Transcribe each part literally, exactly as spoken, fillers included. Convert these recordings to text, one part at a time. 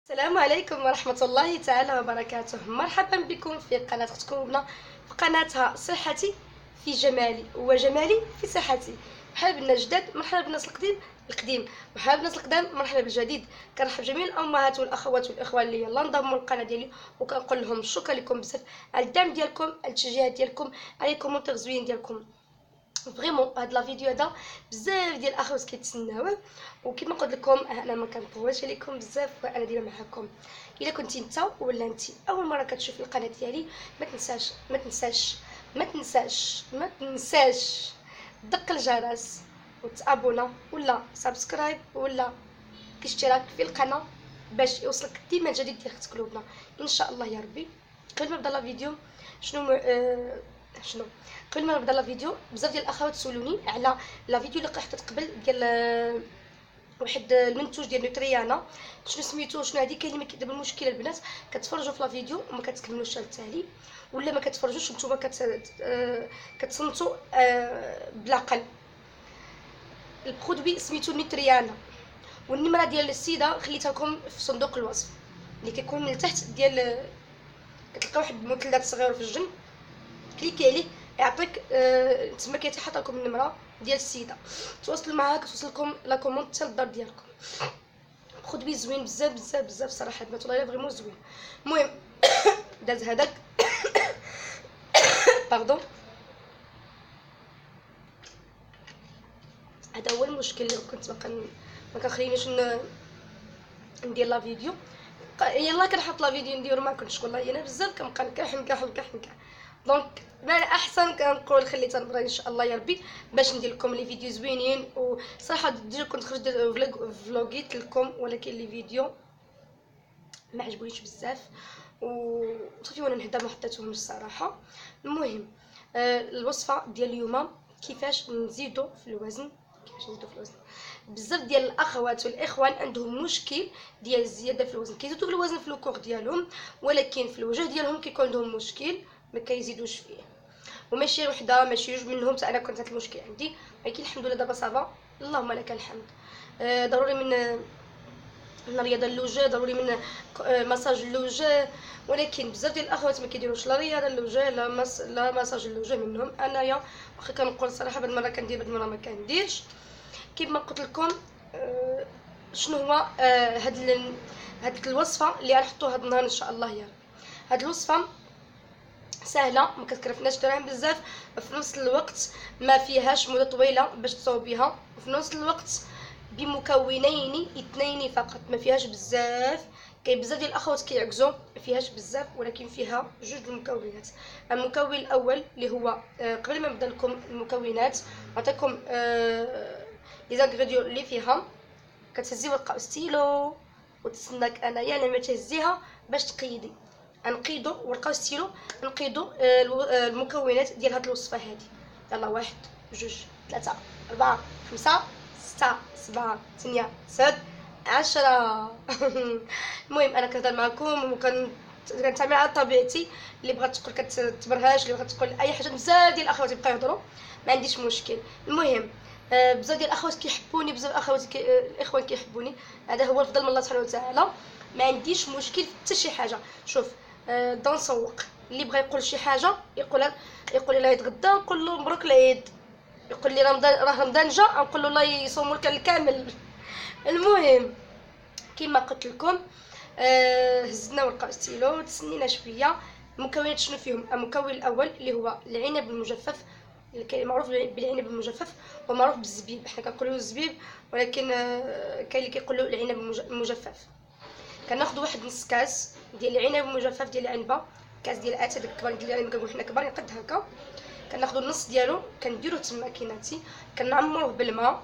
السلام عليكم ورحمة الله تعالى وبركاته. مرحبا بكم في قناة اختكم في قناتها صحتي في جمالي وجمالي في صحتي. مرحبا بالناس الجداد، مرحبا بالناس القديم القديم مرحبا بالناس القدام، مرحبا بالجديد. كنرحب جميع الامهات والاخوات والاخوان اللي يلا انضموا للقناه ديالي، وكنقول لهم شكرا لكم بزاف على الدعم ديالكم، على التشجيع ديالكم، على الكومونتير زوين ديالكم. فريمون هاد لا فيديو هذا بزاف ديال الاخوات كيتسناوه، وكما قلت لكم انا ما كنطولش عليكم بزاف، وانا ديما معكم. الا كنتي انت ولا انت اول مره كتشوفي القناه ديالي، ما تنساش ما تنساش ما تنساش ما تنساش دق الجرس وتابونا ولا سبسكرايب ولا اشتراك في القناه باش يوصلك ديما الجديد ديال اخت قلوبنا ان شاء الله يا ربي. قبل ما نبدا لا فيديو شنو م... آه... شنو قبل ما نبدا لا فيديو، بزاف ديال الاخوات سولوني على لا فيديو اللي حطيت قبل ديال آه، واحد المنتوج ديال نوتريانا، شنو سميتو شنو هادي. كاين اللي دابا المشكل البنات كتفرجوا في لا فيديو وما كتكملوش التالي، ولا ما كتفرجوش نتوما كت آه، كتصنتوا آه، بالعقل. البرودوي سميتو نوتريانا، والنمره ديال السيده خليتها لكم في صندوق الوصف اللي كيكون من التحت ديال، كتلقى واحد المثلث صغير في الجنب، كليكي عليه يعطيك آه، تما كيتحط لكم النمره ديال السيده، تواصلوا معها كتوصلكم لا كوموند حتى للدار ديالكم. برودوي زوين بزاف بزاف بزاف صراحه البنات، والله فريمون زوين. المهم داز هذاك باردون، هذا هو المشكل اللي كنت ما ما كنخلينيش ندير لا فيديو. يلا كنحط لا فيديو نديرو ما كنتش والله انا بزاف كنبقى نكح نكح نكح نكح. دونك ما احسن كنقول خليتها نبرا ان شاء الله يا ربي باش ندير لكم لي فيديو زوينين. وصراحه ديجا كنت خرجت فلوغيت لكم، ولكن لي فيديو ما عجبونيش بزاف وصافي وانا نهدا ما حطيتهمش الصراحه. المهم آه الوصفه ديال اليوم كيفاش نزيدو في الوزن. كيفاش نزيدو في الوزن، بزاف ديال الاخوات والاخوان عندهم مشكل ديال الزياده في الوزن، كيزيدوا في الوزن في الكور ديالهم، ولكن في الوجه ديالهم كيكون عندهم مشكل ما كيزيدوش فيه. وماشي وحده ماشي جوج منهم، حتى انا كنت هذا المشكل عندي، ولكن الحمد لله دابا صافا اللهم لك الحمد. آه ضروري من من الرياضه اللوجه، ضروري من مساج اللوجه، ولكن بزاف ديال الاخوات ما كيديروش لا رياضه اللوجه لا مس... لا مساج اللوجه. منهم انايا واخا كنقول الصراحه بعد مره كندير بعد مره ما كنديرش. كيما قلت لكم آه شنو هو آه هاد ال... هاد الوصفه اللي غنحطوها هاد النهار ان شاء الله يا رب. هاد الوصفه سهله ما كتكلفناش دراهم بزاف، في نفس الوقت ما فيهاش مده طويله باش تصاوبيها، وفي نفس الوقت بمكونين اثنين فقط، ما فيهاش بزاف. كاين بزاف ديال الاخوات كيعكزوا ما فيهاش بزاف، ولكن فيها جوج المكونات. المكون الاول اللي هو آه قبل ما نبدا لكم المكونات نعطيكم آه لي زانغريديون اللي فيها. كتهزي ورقه ستيلو وتسناك انايا لما تهزيها باش تقيدي. نقيدو ورقه ستيلو نقيدو المكونات ديال هاد الوصفه هادي. يلا واحد جوج ثلاثة أربعة خمسة ستة سبعة ثمانية تسعة عشرة المهم أنا كنهضر معكم وكن كنتعامل على طبيعتي. اللي بغات تقول كتبرهاش، اللي بغات تقول أي حاجة، بزاف ديال الأخوات يبقاو يهضروا ما عنديش مشكل. المهم آه بزاف ديال الأخوات كيحبوني، بزاف الأخوات كي... آه الإخوان كيحبوني، هذا هو الفضل من الله سبحانه وتعالى. ما عنديش مشكل حتى شي حاجة. شوف آه دا نسوق، اللي بغى يقول شي حاجة يقول يقول لي لا يتغدى نقول له مبروك العيد، يقول لي رمضان راه رمضان جا نقول له الله يصوم لك الكامل. المهم كما قلت لكم آه هزنا ورقه ستيلو تسنينا شويه. المكونات شنو فيهم؟ المكون الاول اللي هو العنب المجفف، اللي معروف بالعنب المجفف ومعروف بالزبيب، حنا كنقولوا الزبيب ولكن آه كاين اللي كيقولوا العنب المجفف. كناخذ واحد نص كاس ديال العنب المجفف ديال العنبه، كاس ديال اتاي داك الكبار ديال العنب كنقول حنا كبار قد هكا. كناخذوا النص ديالو كنديروه تما كيناتي، كنعمروه بالماء.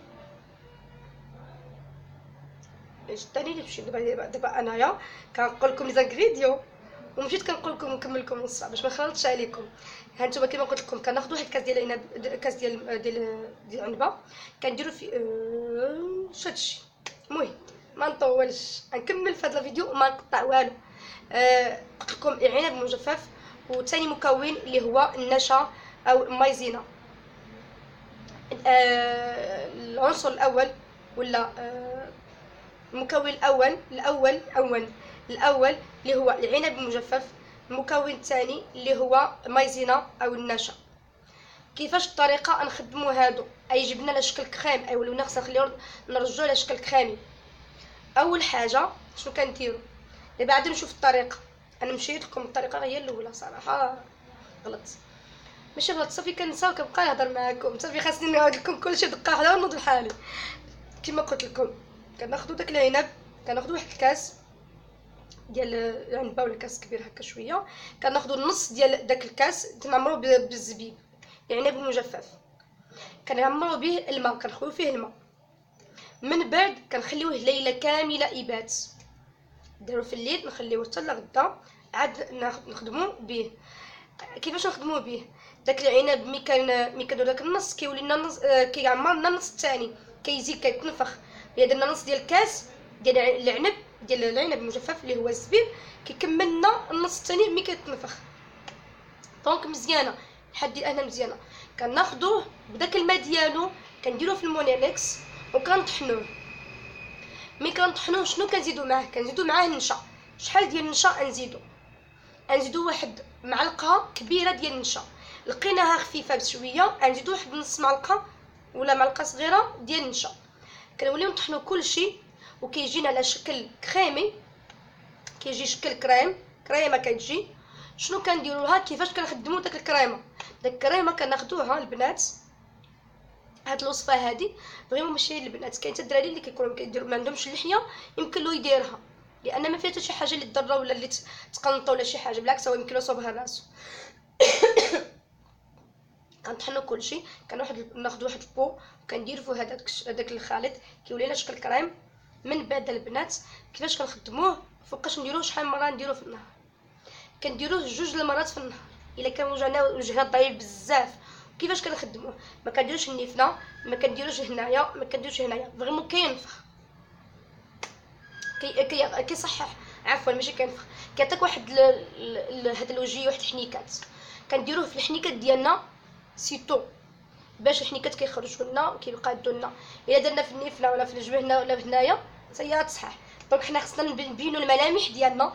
الثاني اللي مشيت دابا دابا انايا كنقول لكم لي زانغريديون ومشيت كنقول لكم نكمل لكم الوصفه باش ما خلطش عليكم. ها انتم كما قلت لكم كناخذ واحد الكاس ديال العنب، كاس ديال ديال ديال العنبه كنديروا في أه... شاتشي. المهم ما نطولش نكمل في هذا الفيديو وما نقطع والو. أه... قلت لكم العنب المجفف، وثاني مكون اللي هو النشا او المايزينا. أه... العنصر الاول ولا أه... المكون الاول الاول الاول الاول اللي هو العنب المجفف. المكون الثاني اللي هو مايزينا او النشا. كيفاش الطريقه نخدموا هادو اي جبنا على شكل كريم اي ولينا خصنا نخليو نرجعوا على شكل كريمي. اول حاجه شنو كنديروا دابا عاد نشوف الطريقه. انا مشيت لكم الطريقه هي الاولى صراحه غلط ماشي غلط صافي كنسى وكنبقى نهضر معاكم صافي خاصني نعاود لكم كلشي دقه واحده ونوض لحالي. كما قلت لكم كناخذوا داك العنب كناخذوا واحد الكاس ديال العنبه ولا كاس كبير هكا شويه كناخذوا النص ديال داك الكاس تنعمروا بالزبيب العنب المجفف كنعمروا به الماء كنخويو فيه الماء من بعد كنخليوه ليله كامله يبات نديرو في الليل نخليوه حتى لغدا عاد نخدموا به. كيفاش نخدموا به داك العنب ملي كان ملي كنديرو داك النص كيولي لنا النص آه كيعمر لنا النص الثاني كيزيد كيتنفخ الا درنا نص ديال الكاس ديال العنب ديال العنب المجفف اللي هو الزبيب كيكمل لنا النص الثاني ملي كيتنفخ. دونك مزيانه لحد الان مزيانه كناخذوه بداك الماء ديالو كنديروه في المونيليكس وكنطحنوه. ملي كنطحنوه شنو كنزيدو معاه كنزيدو معاه النشا. شحال ديال النشا نزيدو نزيدو واحد معلقه كبيره ديال النشا لقيناها خفيفه بشويه نزيدو واحد نص معلقه ولا معلقه صغيره ديال النشا كنوليو نطحنو كلشي وكيجينا على شكل كريمي كيجي شكل كريم كريمه كتجي. شنو كنديروها كيفاش كنخدموا داك الكريمه داك الكريمه كناخذوها البنات. هاد الوصفه هادي فريمون ماشي البنات كاين حتى الدراري اللي كيكونوا كيديروا ما عندهمش اللحيه يمكن له يديرها لان ما فيها حتى شي حاجه اللي تضر ولا اللي تقنطه ولا شي حاجه بالعكس هو يمكن له يصوبها راسو. كنطحنوا كلشي كناخذ ناخذ واحد البو كندير فيه هذاك هذاك الخليط كيولي لنا شكل كريم. من بعد البنات كيفاش كنخدموه فوقاش نديروه شحال من مره نديروه في النهار كنديروه جوج المرات في النهار الا كان وجهنا وجهنا ضعيف بزاف. كيفاش كنخدموه ما كنديروش النيفنه ما كنديروش هنايا ما كنديروش هنايا فريمون كينفخ كي كي كيصحح عفوا ماشي كينفخ كيعطيك واحد هاد الوجيه واحد الحنيكات كنديروه في الحنيكات ديالنا سيتو باش الحنيكات كيخرجوا لنا كيبقى يدولنا. الا درنا في النيفنه ولا في الجبهه ولا في هنايا حتى تصحح. دونك حنا خصنا نبينوا الملامح ديالنا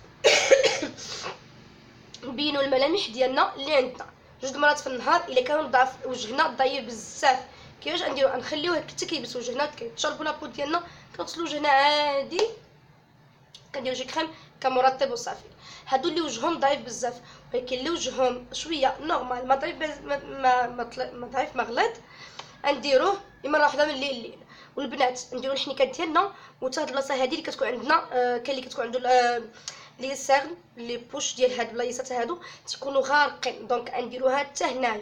نبينوا الملامح ديالنا اللي عندنا جوج مرات في النهار الا كانوا ضعف وجهنا ضعيف بزاف. كيفاش نديرو نخليوه حتى كيبس وجهنا كيتشربوا لابو ديالنا كنغسلوا وجهنا عادي كنديروا شي كريم كمرطب وصافي. هادو اللي وجههم ضعيف بزاف ولكن اللي وجههم شويه نورمال ما ضعيف ما ما, ما, ما ضعيف مغلط نديروه مره واحده من الليل الليل. والبنات نديروا الحنيكات ديالنا وتا هاد البلاصه هادي اللي كتكون عندنا آه كاين اللي كتكون عنده آه لي سيرن لي بوش ديال هاد البلايصات هادو تيكونوا غارقين دونك نديروها حتى هنايا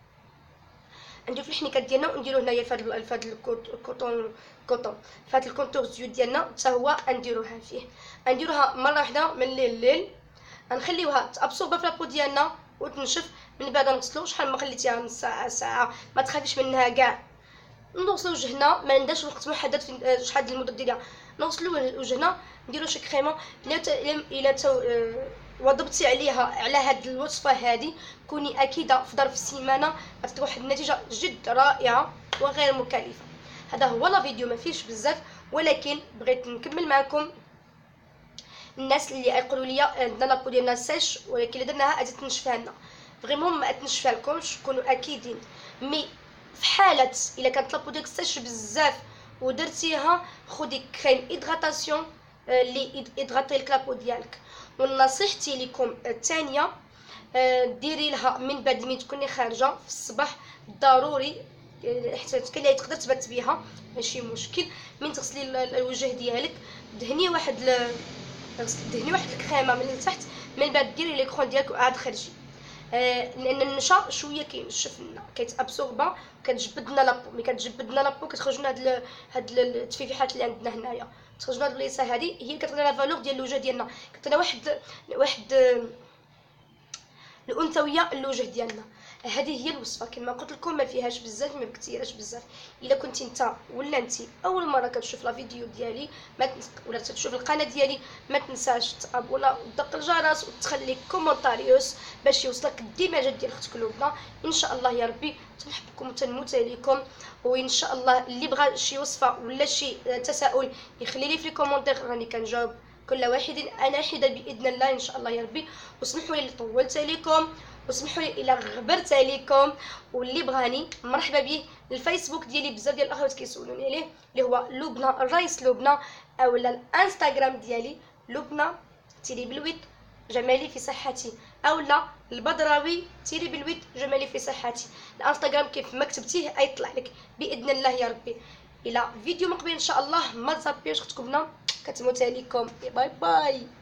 نديرو في الحنيكات ديالنا ونديرو هنايا فهاد فهاد الكوطون كوطون فهاد الكونتور زيوت ديالنا حتى هو نديروها فيه نديروها مره واحده من الليل الليل نخليوها تابسوربا في لابو ديالنا وتنشف. من بعد نغسلو شحال ما خليتيها نص ساعه ساعه ما تخافيش منها كاع. نغسلو وجهنا ما عندناش وقت محدد في شحال ديال المده ديالها نغسلو وجهنا نديرو شي كريمه الا تا وضبطي عليها على هاد الوصفه هادي كوني اكيده في ظرف السيمانه غتعطي واحد النتيجه جد رائعه وغير مكلفه. هذا هو لا فيديو ما فيهش بزاف ولكن بغيت نكمل معكم الناس اللي يقولوا لي عندنا لابو ديالنا سيش ولكن الا درناها غادي تنشفها لنا فريمون ما تنشفها لكمش كونوا اكيدين. مي في حاله الا كانت لابو ديالك سيش بزاف ودرتيها خدي كريم هيدراتاسيون اللي يدغطي لك لابو ديالك. ونصيحتي لكم الثانيه ديري لها من بعد ملي تكوني خارجه في الصباح ضروري حتى كاين اللي تقدر تبات بها ماشي مشكل. من تغسلي الوجه ديالك دهني واحد ل... دهني واحد الكريمه من التحت من بعد ديري لي كرون ديالك وعاد خرجي آه لان النشا شويه كينشف لنا كيتابسوربا كتجبد لنا لابو ملي كتجبد لنا لابو كتخرج لنا هاد هاد التفيفيحات اللي عندنا هنايا تخرج لنا هاد البلايصه هادي هي كتعطينا لا فالور ديال الوجه ديالنا كتعطينا واحد واحد الانثويه للوجه ديالنا. هذه هي الوصفه كما قلت لكم، ما فيهاش بزاف، ما بكثيراش بزاف. الا كنت انت ولا انت اول مره كتشوف لا فيديو ديالي ما تنس... ولا تشوف القناه ديالي، ما تنساش تابونا وتدق الجرس وتخلي كومونتاريوس باش يوصلك ديما جد ديال اخت قلوبنا. ان شاء الله يا ربي تنحبكم وتنموت عليكم. وان شاء الله اللي بغى شي وصفه ولا شي تساؤل يخلي لي في الكومونتير، راني كنجاوب كل واحد انا حده باذن الله ان شاء الله يا ربي. وسمحوا لي طولت عليكم، وسمحوا لي الا غبرت عليكم. واللي بغاني مرحبا به. الفيسبوك ديالي بزاف ديال الاخوات كيسولوني عليه اللي هو لبنى الرئيس لبنى، اولا الانستغرام ديالي لبنى تيري بالويت جمالي في صحتي، اولا البدراوي تيري بالويت جمالي في صحتي. الانستغرام كيف ما كتبتيه يطلع لك باذن الله يا ربي. الى فيديو مقبل ان شاء الله، ما تزابيوش اختكم كتموت عليكم. باي باي.